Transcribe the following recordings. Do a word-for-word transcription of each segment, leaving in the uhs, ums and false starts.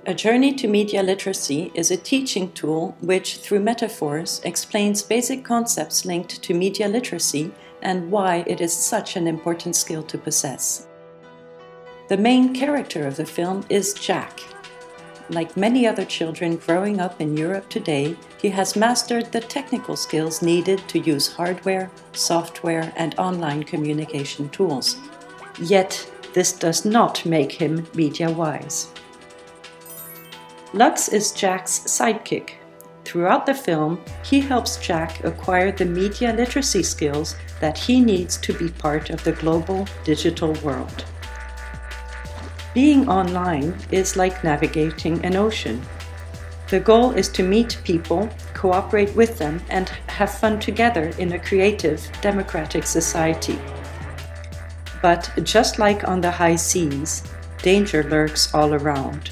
A Journey to Media Literacy is a teaching tool which, through metaphors, explains basic concepts linked to media literacy and why it is such an important skill to possess. The main character of the film is Jack. Like many other children growing up in Europe today, he has mastered the technical skills needed to use hardware, software, and online communication tools. Yet, this does not make him media-wise. Lux is Jack's sidekick. Throughout the film, he helps Jack acquire the media literacy skills that he needs to be part of the global digital world. Being online is like navigating an ocean. The goal is to meet people, cooperate with them, and have fun together in a creative, democratic society. But just like on the high seas, danger lurks all around.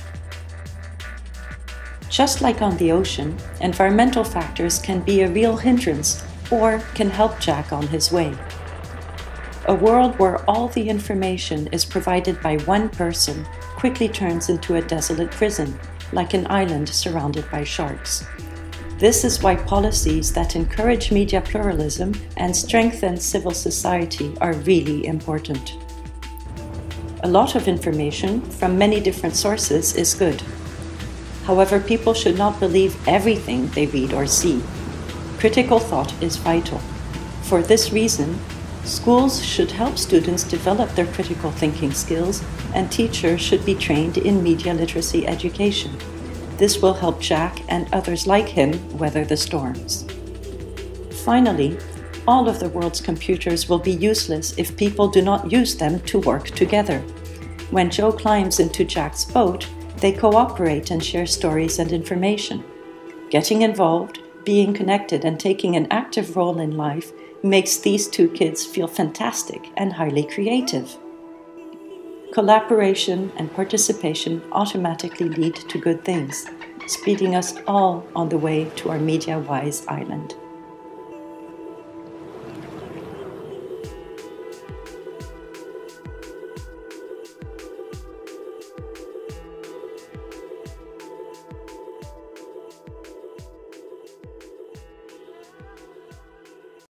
Just like on the ocean, environmental factors can be a real hindrance or can help Jack on his way. A world where all the information is provided by one person quickly turns into a desolate prison, like an island surrounded by sharks. This is why policies that encourage media pluralism and strengthen civil society are really important. A lot of information from many different sources is good. However, people should not believe everything they read or see. Critical thought is vital. For this reason, schools should help students develop their critical thinking skills, and teachers should be trained in media literacy education. This will help Jack and others like him weather the storms. Finally, all of the world's computers will be useless if people do not use them to work together. When Joe climbs into Jack's boat, they cooperate and share stories and information. Getting involved, being connected, and taking an active role in life makes these two kids feel fantastic and highly creative. Collaboration and participation automatically lead to good things, speeding us all on the way to our media-wise island.